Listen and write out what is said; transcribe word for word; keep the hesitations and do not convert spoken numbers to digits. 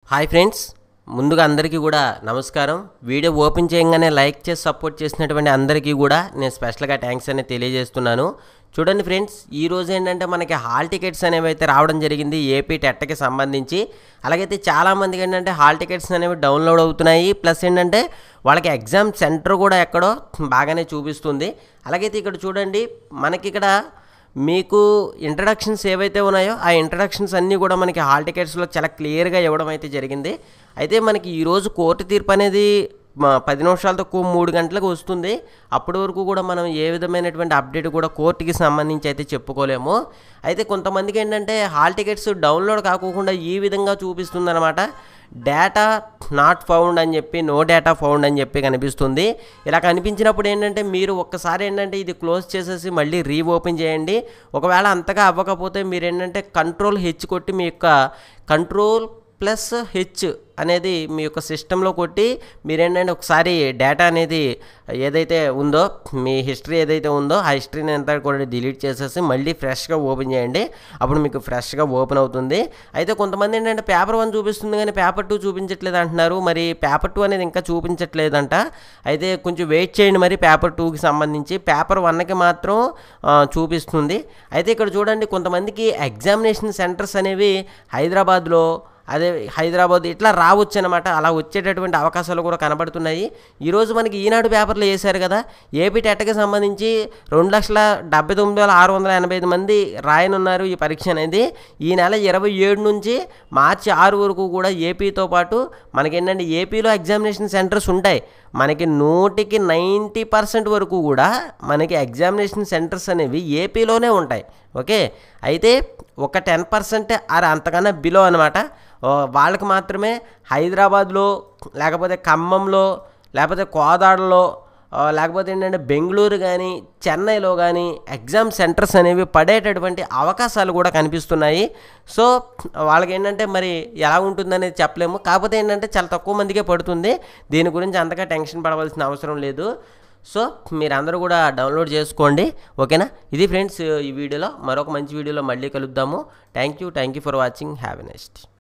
Hi friends, ముందుగా అందరికీ కూడా నమస్కారం. వీడియో ఓపెన్ చేయగానే లైక్ చేసి సపోర్ట్ చేసినటువంటి అందరికీ కూడా నేను స్పెషల్గా థ్యాంక్స్ అనేది తెలియజేస్తున్నాను. చూడండి ఫ్రెండ్స్, ఈ రోజు ఏంటంటే మనకి హాల్ టికెట్స్ అనేవి అయితే రావడం జరిగింది ఏపీ టెట్కి సంబంధించి. అలాగైతే చాలామందికి ఏంటంటే హాల్ టికెట్స్ అనేవి డౌన్లోడ్ అవుతున్నాయి. ప్లస్ ఏంటంటే వాళ్ళకి ఎగ్జామ్ సెంటర్ కూడా ఎక్కడో బాగానే చూపిస్తుంది. అలాగైతే ఇక్కడ చూడండి, మనకి ఇక్కడ మీకు ఇంట్రడక్షన్స్ ఏవైతే ఉన్నాయో ఆ ఇంట్రడక్షన్స్ అన్నీ కూడా మనకి హాల్ టికెట్స్లో చాలా క్లియర్గా ఇవ్వడం అయితే జరిగింది. అయితే మనకి ఈరోజు కోర్టు తీర్పు అనేది పది నిమిషాలతో మూడు గంటలకు వస్తుంది. అప్పటి వరకు కూడా మనం ఏ విధమైనటువంటి అప్డేట్ కూడా కోర్టుకి సంబంధించి అయితే చెప్పుకోలేము. అయితే కొంతమందికి ఏంటంటే హాల్ టికెట్స్ డౌన్లోడ్ కాకోకుండా ఈ విధంగా చూపిస్తుంది అనమాట. డేటా నాట్ ఫౌండ్ అని చెప్పి, నో డేటా ఫౌండ్ అని చెప్పి కనిపిస్తుంది. ఇలా కనిపించినప్పుడు ఏంటంటే మీరు ఒక్కసారి ఏంటంటే ఇది క్లోజ్ చేసేసి మళ్ళీ రీఓపెన్ చేయండి. ఒకవేళ అంతగా అవ్వకపోతే మీరు ఏంటంటే కంట్రోల్ హెచ్ కొట్టి మీ యొక్క కంట్రోల్ ప్లస్ హెచ్ అనేది మీ యొక్క సిస్టంలో కొట్టి మీరేంటంటే ఒకసారి డేటా అనేది ఏదైతే ఉందో, మీ హిస్టరీ ఏదైతే ఉందో ఆ హిస్టరీని అంతా కూడా డిలీట్ చేసేసి మళ్ళీ ఫ్రెష్గా ఓపెన్ చేయండి. అప్పుడు మీకు ఫ్రెష్గా ఓపెన్ అవుతుంది. అయితే కొంతమంది ఏంటంటే పేపర్ వన్ చూపిస్తుంది కానీ పేపర్ టూ చూపించట్లేదు అంటున్నారు. మరి పేపర్ టూ అనేది ఇంకా చూపించట్లేదంట. అయితే కొంచెం వెయిట్ చేయండి. మరి పేపర్ టూకి సంబంధించి పేపర్ వన్కి మాత్రం చూపిస్తుంది. అయితే ఇక్కడ చూడండి, కొంతమందికి ఎగ్జామినేషన్ సెంటర్స్ అనేవి హైదరాబాద్లో, అదే హైదరాబాద్ ఇట్లా రావచ్చు అనమాట. అలా వచ్చేటటువంటి అవకాశాలు కూడా కనబడుతున్నాయి. ఈరోజు మనకి ఈనాడు పేపర్లో వేశారు కదా, ఏపీ టెట్కి సంబంధించి రెండు లక్షల డెబ్బై తొమ్మిది వేల ఆరు వందల ఎనభై ఐదు మంది రాయనున్నారు ఈ పరీక్ష అనేది. ఈ నెల ఇరవై ఏడు నుంచి మార్చి ఆరు వరకు కూడా ఏపీతో పాటు మనకేంటంటే ఏపీలో ఎగ్జామినేషన్ సెంటర్స్ ఉంటాయి. మనకి నూటికి నైంటీ పర్సెంట్ వరకు కూడా మనకి ఎగ్జామినేషన్ సెంటర్స్ అనేవి ఏపీలోనే ఉంటాయి. ఓకే, అయితే ఒక టెన్ పర్సెంట్ అర అంతకన్నా బిలో అనమాట. వాళ్ళకి మాత్రమే హైదరాబాద్లో, లేకపోతే ఖమ్మంలో, లేకపోతే కోదాడలో, లేకపోతే ఏంటంటే బెంగళూరు కానీ చెన్నైలో కానీ ఎగ్జామ్ సెంటర్స్ అనేవి పడేటటువంటి అవకాశాలు కూడా కనిపిస్తున్నాయి. సో వాళ్ళకి ఏంటంటే మరి ఎలా ఉంటుందనేది చెప్పలేము. కాకపోతే ఏంటంటే చాలా తక్కువ మందికే పడుతుంది. దీని గురించి అంతగా టెన్షన్ పడవలసిన అవసరం లేదు. సో మీరందరూ కూడా డౌన్లోడ్ చేసుకోండి. ఓకేనా? ఇది ఫ్రెండ్స్ ఈ వీడియోలో. మరొక మంచి వీడియోలో మళ్ళీ కలుద్దాము. Thank you thank you for watching. Have a next.